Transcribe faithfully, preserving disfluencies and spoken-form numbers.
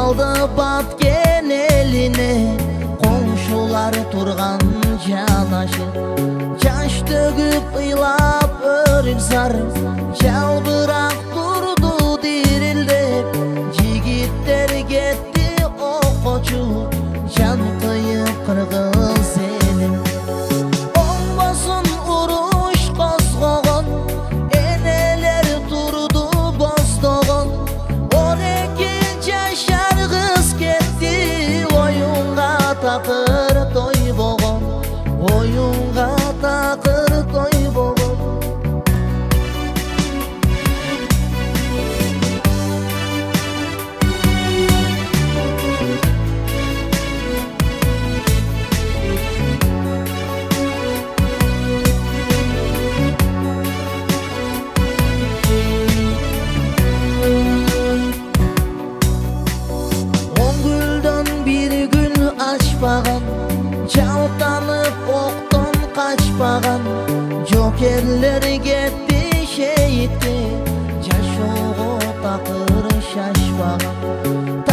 Saldı batken eline komşular turgan janaşı. Jaş tөгүп ыйлап өрүк зар жалбырак турду дирилдеп. Жигиттер кетти окочу жан кыйып кыргыз элим. Оңбосун уруш козгогон энелер турду боздогон. Он эки жашар кыз кетти оюнга такыр той болгон. Oyunga takır toy bolur. On gülden bir gül açpagan, çaltanıp oktan kaçpagan. Jokerler gitti şehitti, Jaşoğu takır şaşpagan.